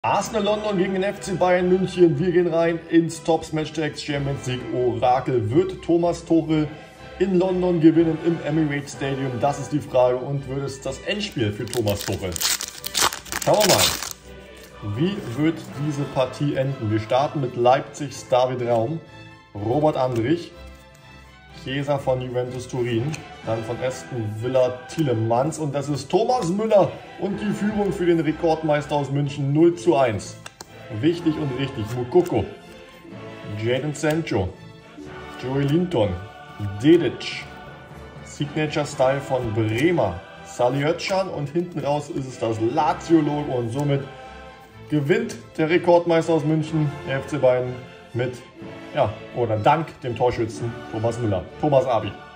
Arsenal London gegen den FC Bayern München. Wir gehen rein ins Tops Matchdays Champions League Orakel. Wird Thomas Tuchel in London gewinnen im Emirates Stadium? Das ist die Frage. Und wird es das Endspiel für Thomas Tuchel? Schauen wir mal. Wie wird diese Partie enden? Wir starten mit Leipzigs David Raum, Robert Andrich, Chiesa von Juventus Turin, dann von Aston Villa Tielemans und das ist Thomas Müller und die Führung für den Rekordmeister aus München 0:1. Wichtig und richtig, Moukoko, Jadon Sancho, Joey Linton, Dedic, Signature Style von Bremer, Salih Özcan und hinten raus ist es das Lazio-Logo und somit gewinnt der Rekordmeister aus München, der FC Bayern, mit, dank dem Torschützen Thomas Müller, Thomas Abi.